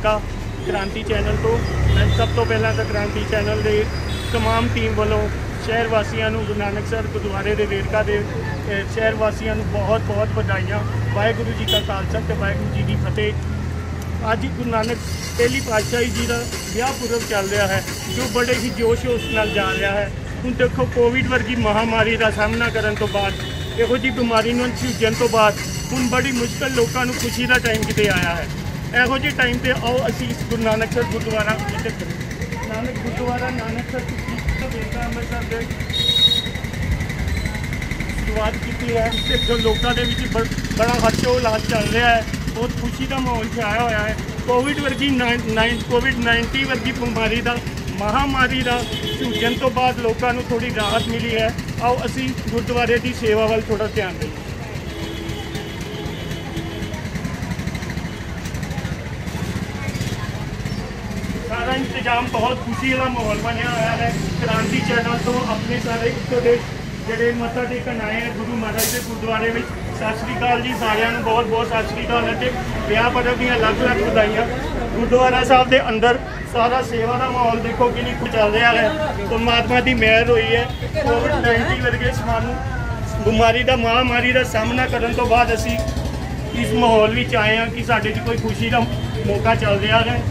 वेरका क्रांति चैनल तो मैं सब तो पहला तो क्रांति चैनल के तमाम टीम वालों शहर वासियों गुरु नानक सर गुरुद्वारे के वेरका के शहर वासियों बहुत बहुत बधाइयाँ। वाहेगुरु जी का खालसा तो वाहेगुरु जी की फतेह। अज गुरु नानक पहली पातशाही जी का विआह पुरब चल रहा है जो बड़े ही जोश होश नाल जा रहा है। हुण देखो कोविड वर्गी महामारी का सामना करने तो बाद इहो जी बीमारी नूं झुंझण तो बाद हुण बड़ी मुश्किल लोगों को खुशी का टाइम किते आया है। इहो जे टाइम पे आओ असीं इस गुरु नानक सर गुरुद्वारा नानक गुरुद्वारा नानक सर वेरका अमृतसर दे शुरुआत की है। उससे जो लोगों के बड़ा हर्षोल्लास चल रहा है, बहुत खुशी का माहौल छाया हुआ है। कोविड वर्गी कोविड-19 वर्गी बीमारी का महामारी का झुंझण तो बाद लोगों को थोड़ी राहत मिली है। आओ असीं गुरुद्वारे की सेवा वाल थोड़ा ध्यान दें। सारा इंतजाम बहुत खुशी वाला माहौल बनया हुआ है। क्रांति चैनल तो अपने सारे इतों के जोड़े मत्था टेकन आए हैं गुरु महाराज के गुरुद्वारे में सत श्री अकाल जी सारिਆਂ ਨੂੰ बहुत बहुत सत श्री अकाल है। विआह पर्व दी अलग अलग बधाइयां। गुरुद्वारा साहब के अंदर सारा सेवा का माहौल देखो कि नहीं कुछ चल रहा है। परमात्मा की मेहर हुई है। कोविड-19 वर्गे सानू बीमारी का महामारी का सामना करने तो बाद असी इस माहौल में आए हैं कि साढ़े कोई खुशी का मौका चल रहा है।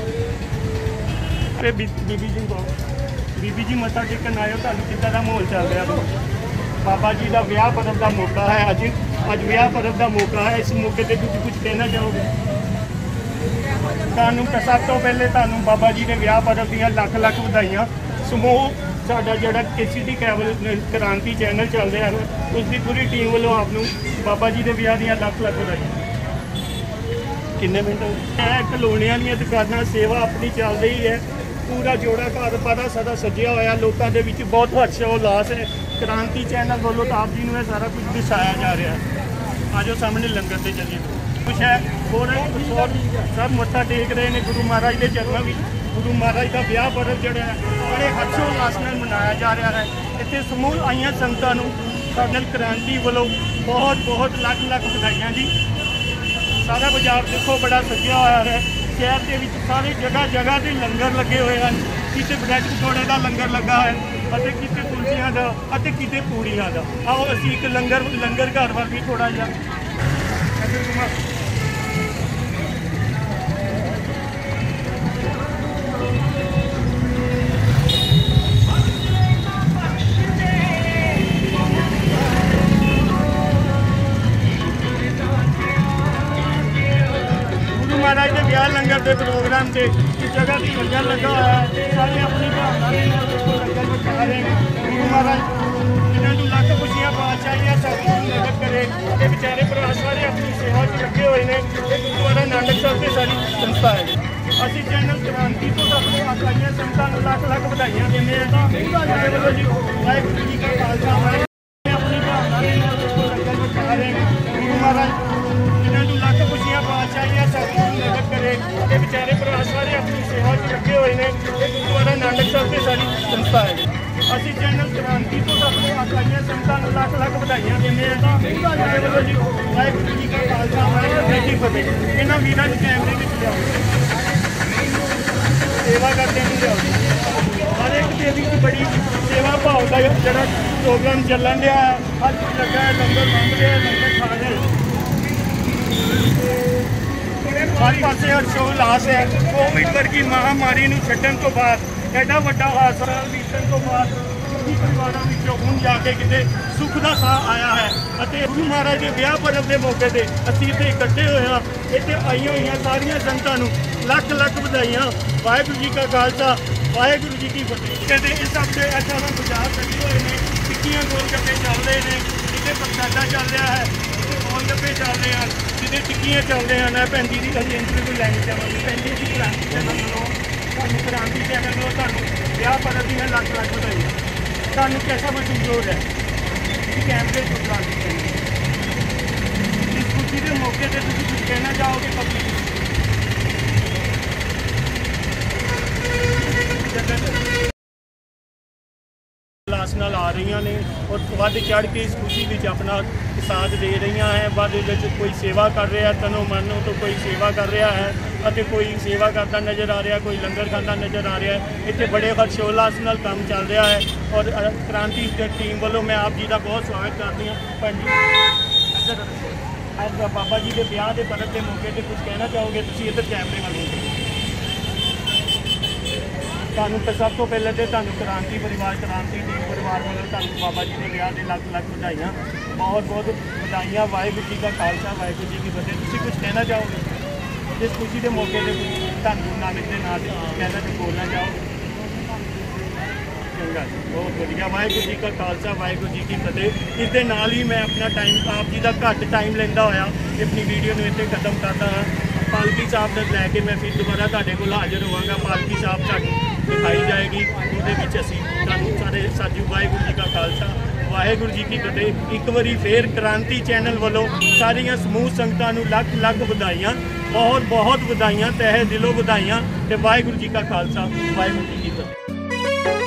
बीबी जी मत्था टेकन आए हो, तुहानू किद्दां दा माहौल चल रहा है? बाबा जी का विआह पर्व का मौका है। अज विआह पर्व का मौका है। इस मौके पर तुसीं कुछ कहना चाहोगे? तुहानू सब तो पहले तुहानू बाबा जी के विआह पर्व दीयां लख लख बधाइयां। समूह साडा जिहड़ा KCT केबल क्रांति चैनल चल रहा है उसकी पूरी टीम वालों आपनू बाबा जी के विआह दीयां लख लख बधाइयां। किन्ने मिनट कलोनियां दी दुकानां सेवा अपनी चल रही है। पूरा जोड़ा घर पता सदा सजिया होया। लोगों के विच बहुत हर्षोल्लास है। क्रांति चैनल वालों तो आप जी ने सारा कुछ दिखाया जा रहा है। आज सामने लंगर से चलिए कुछ है और सब मत्था टेक रहे हैं गुरु महाराज के चरणों में। गुरु महाराज का विआह पर्व जोड़ा है बड़े हर्षोल्लास नाल मनाया जा रहा है। इतने समूह आईया संगतां नूं साडे क्रांति वालों बहुत बहुत लख लख बधाइयां जी। सारा बाजार देखो बड़ा सजिया हुआ है। शहर के सारी जगह जगह से लंगर लगे हुए हैं। किसी ब्रैड पकौड़े का लंगर लगा है, किसी कुल्फियां का, किसी पूड़ियां का। आओ असी एक लंगर घर वाल भी थोड़ा जा महाराज के ब्याह लंगर के प्रोग्राम से इस जगह की लंगर लगा हुआ है। सारे अपनी लंगर बचा रहे हैं। गुरु महाराज इन्होंने लख खुशियां पातशाहियां सब मदद करे। ये बेचारे भरा सारे अपनी सेवा च लगे हुए हैं। गुरुद्वारा नानक साहब की सारी संस्था है। असी चैनल क्रांति तो अपने आसाइयां संस्थां नूं लख लख बधाइयां देने वाहेगुरू जी का खालसा अपनी लंगर बचा रहे हैं। गुरु महाराज इन्होंने लख खुशियां पातशाहियां सब मदद करे। ये बेचारे भरा सारे अपनी सेवा च लगे हुए हैं। गुरुद्वारा नानक साहब की सारी संस्था है। असी चैनल क्रांति तो अपने आसाइयां संस्थां नूं लख लख बधाइयां देने वाहेगुरू जी का खालसा वाहेगुरू जी की फतेह। इन्हां वीरां नूं कैमरे विच लिआओ, सेवा करते नहीं लिआओ। हर एक देवी की बड़ी सेवा भाव का जिहड़ा प्रोग्राम चलन दिया है। हर कुछ लगा है, लंगर बन रहे हैं, लंगर खा रहे हैं। हर पासे हर्षोल्लास है। कोविड वर्गी महामारी नूं छड्डण तो बाद एडा वड्डा हादसा बीतण तो बाद परिवारों विचों हुण जाके किते सुख का साह आया है। गुरु महाराज के विआह पर्व के मौके पर असीं इत्थे इकट्ठे होए हां। इत्थे आईयां होईयां सारियां संगतां नूं लख लख बधाइयां। वाहेगुरू जी का खालसा वाहेगुरू जी की फतेह। कहते इस हफ्ते अच्छा बाजार लगे हुए हैं। टिक्कियां गोलगप्पे चल रहे हैं, किते प्रसादा चल रहा है, किते गोलगप्पे चल रहे हैं, किते टिक्कियां चल रहे हैं। भैन जी की अभी इंटरव्यू लैनी चाहांगे। भैन जी क्रांति चैनल वालों क्रांति चैनल वालों तुहानूं विआह पर्व दी लख लख बधाइयां। तुहानूं कैसा महसूस हो रहा है कैमरे को क्रांति चैनल इस खुशी के मौके पर तुसीं कुछ कहना चाहोगे पब्लिक? ਉਲਾਸ ਨਾਲ ਆ ਰਹੀਆਂ ਨੇ ਔਰ ਵੱਧ ਚੜ੍ਹ ਕੇ ਇਸ ਖੁਸ਼ੀ ਵਿੱਚ ਆਪਣਾ ਸਾਥ ਦੇ ਰਹੀਆਂ ਹੈ। ਵੱਧ ਵਿੱਚ ਕੋਈ ਸੇਵਾ ਕਰ ਰਿਹਾ ਤਨੋਂ ਮਨੋਂ ਤੋਂ, ਕੋਈ ਸੇਵਾ ਕਰ ਰਿਹਾ ਹੈ ਅਤੇ ਕੋਈ ਸੇਵਾ ਕਰਦਾ ਨਜ਼ਰ ਆ ਰਿਹਾ, ਕੋਈ ਲੰਗਰ ਖਾਂਦਾ ਨਜ਼ਰ ਆ ਰਿਹਾ ਹੈ। ਇੱਥੇ ਬੜੇ ਹਰਸ਼ੋਲਾਸ ਨਾਲ ਕੰਮ ਚੱਲ ਰਿਹਾ ਹੈ ਔਰ ਕ੍ਰਾਂਤੀ ਟੀਮ ਵੱਲੋਂ ਮੈਂ ਆਪ ਜੀ ਦਾ ਬਹੁਤ ਸਵਾਗਤ ਕਰਦੀ ਹਾਂ। ਭੈਣ ਜੀ ਅੱਜ ਬਾਬਾ ਜੀ ਦੇ ਵਿਆਹ ਦੇ ਪਰਬ ਦੇ ਮੌਕੇ ਤੇ ਕੁਝ ਕਹਿਣਾ ਚਾਹੋਗੇ ਤੁਸੀਂ? ਇੱਧਰ ਕੈਮਰੇ ਵੱਲ ਹੋ। ਤੁਹਾਨੂੰ ਤਾਂ ਸਭ ਤੋਂ ਪਹਿਲਾਂ ਤੇ ਤੁਹਾਨੂੰ ਕ੍ਰਾਂਤੀ ਪਰਿਵਾਰ, ਕ੍ਰਾਂਤੀ ਟੀਮ ਪਰਿਵਾਰ ਵੱਲੋਂ ਤੁਹਾਨੂੰ ਬਾਬਾ ਜੀ ਦੇ ਵਿਆਹ ਦੇ ਲੱਖ ਲੱਖ ਵਧਾਈਆਂ, ਬਹੁਤ ਬਹੁਤ ਵਧਾਈਆਂ। ਵਾਹਿਗੁਰੂ ਜੀ ਦਾ ਖਾਲਸਾ, ਵਾਹਿਗੁਰੂ ਜੀ ਕੀ ਫਤਿਹ। ਤੁਸੀਂ ਕੁਝ ਕਹਿਣਾ ਚਾਹੋਗੇ ਇਸ ਖੁਸ਼ੀ ਦੇ ਮੌਕੇ ਤੇ? ਤੁਹਾਨੂੰ ਨਾਨਕ ਦੇ ਨਾਂ ਤੇ ਕਹਿਣਾ ਤੇ ਬੋਲਣਾ ਚਾਹੋਗੇ? ਚੰਗਾ ਜੀ, ਬਹੁਤ ਵਧੀਆ। ਵਾਹਿਗੁਰੂ ਜੀ ਕਾ ਖਾਲਸਾ, ਵਾਹਿਗੁਰੂ ਜੀ ਕੀ ਫਤਿਹ। ਇਸ ਦੇ ਨਾਲ ਹੀ ਮੈਂ ਆਪਣਾ ਟਾਈਮ ਆਪ ਜੀ ਦਾ ਘੱਟ ਟਾਈਮ ਲੈਂਦਾ ਹੋਇਆ ਆਪਣੀ ਵੀਡੀਓ ਨੂੰ ਇੱਥੇ ਖਤਮ ਕਰਦਾ ਹਾਂ। ਪਾਲਕੀ ਸਾਹਿਬ ਦਾ ਲੈ ਕੇ ਮੈਂ ਫਿਰ ਦੁਬਾਰਾ ਤੁਹਾਡੇ ਕੋਲ ਹਾਜ਼ਰ ਹੋਵਾਂਗਾ। ਪਾਲਕੀ ਸਾਹਿਬ ਤੁਹਾਨੂੰ ਦਿਖਾਈ ਜਾਏਗੀ, ਉਹਦੇ ਵਿੱਚ ਅਸੀਂ ਤੁਹਾਨੂੰ ਸਾਰੇ ਸਾਜੂ। ਵਾਹਿਗੁਰੂ ਜੀ ਕਾ ਖਾਲਸਾ, ਵਾਹਿਗੁਰੂ ਜੀ ਕੀ ਫਤਿਹ। ਇੱਕ ਵਾਰੀ ਫੇਰ ਕ੍ਰਾਂਤੀ ਚੈਨਲ ਵੱਲੋਂ ਸਾਰੀਆਂ ਸਮੂਹ ਸੰਗਤਾਂ ਨੂੰ ਲੱਖ ਲੱਖ ਵਧਾਈਆਂ, ਬਹੁਤ ਬਹੁਤ ਵਧਾਈਆਂ, ਤਹਿ ਦਿਲੋਂ ਵਧਾਈਆਂ। ਤੇ ਵਾਹਿਗੁਰੂ ਜੀ ਕਾ ਖਾਲਸਾ, ਵਾਹਿਗੁਰੂ ਜੀ ਕੀ ਫਤਿਹ।